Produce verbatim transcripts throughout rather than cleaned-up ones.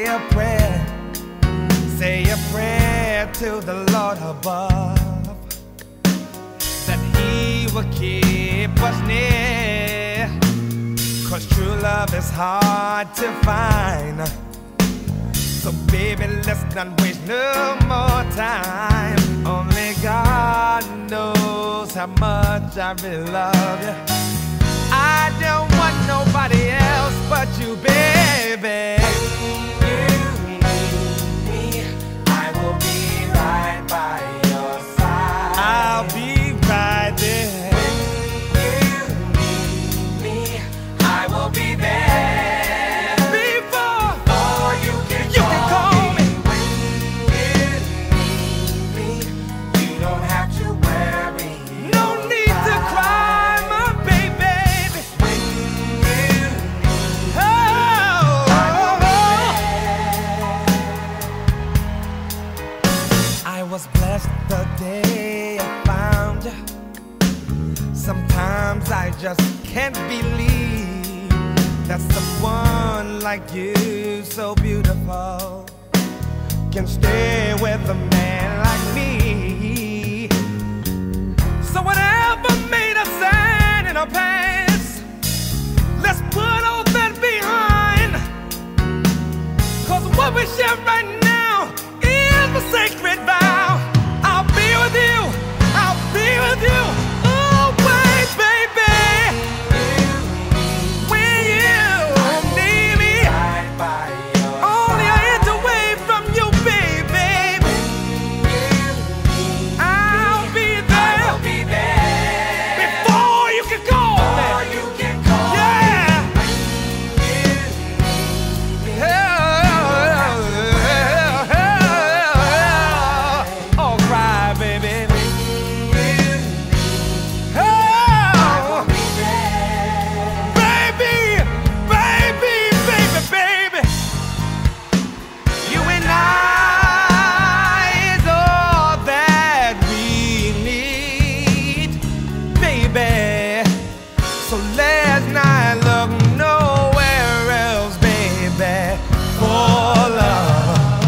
a prayer, say a prayer to the Lord above, that He will keep us near, 'cause true love is hard to find. So baby, let's not waste no more time. Only God knows how much I really love you. I don't want nobody else but you, baby. When you need me, I will be right by your side. I'll be right there. When you need me, I will be there. Before, Before you can, you call, can call me. me. When you need me, you don't have to worry. No need to cry, my baby. When you need oh, I will be there. I was blessed the day I found you. Sometimes I just can't believe that someone like you, so beautiful, can stay with a man like me. So whatever made us sad in our past, let's put all that behind, 'cause what we share right now is a sacred vow. I'll be with you, I'll be with you always, baby. When you need me, only an inch away from you, baby. I'll be there before you can call me. Yeah. Oh, cry, baby. Oh, baby, baby, baby, baby. You and I is all that we need, baby. So let's not look nowhere else, baby, for love.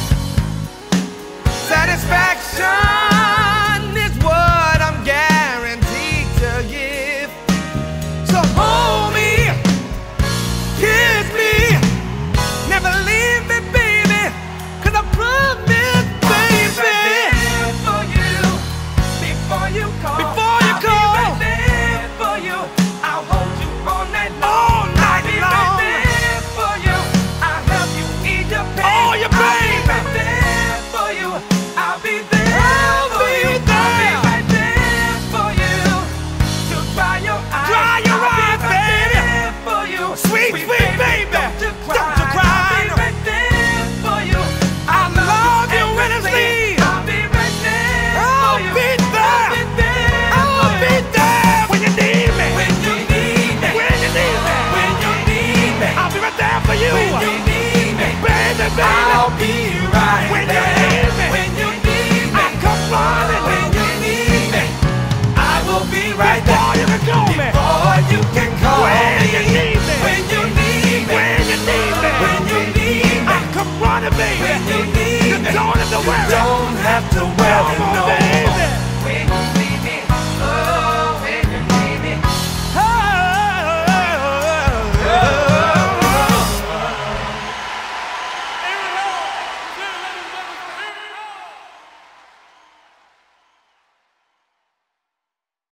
Satisfaction is what I'm guaranteed to give. So hold me, kiss me, never leave me, baby, 'cause I promise, baby. For you, before you call, before you I'll call, be right there for you. I'll hold you all night long, all night I'll be long. Right there for you. I'll help you eat your pain. Oh, your pain. I'll be right there for you. I'll be there I'll for be you. There. I'll be right there for you to dry your eyes. Dry your I'll eyes, be right baby. There for you. Sweet, sweet, sweet baby, baby. Don't you cry. Don't you cry. I'll be right there for you. I, I love, love you endlessly. I'll be right there I'll for you. Be there. I'll be there. I'll be there when you need me. When you need me. When you need me. When you need me. I'll be right there for you. When you need me. Baby, baby. I'll be right when there. You need me. When you need me. I'll come running. When you need me. I will be right before there. You can call me. Before you can call when me. You need me. When you need me. When you need me. When you need me. I'll come running, baby. When you need me. You don't have to worry. You don't have to worry, no.